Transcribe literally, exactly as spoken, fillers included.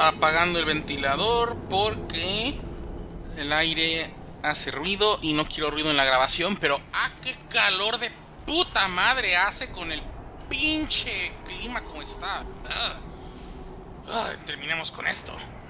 apagando el ventilador porque el aire hace ruido y no quiero ruido en la grabación, pero ¡ah, qué calor de puta madre hace con el pinche clima como está! Ah, ah, terminemos con esto.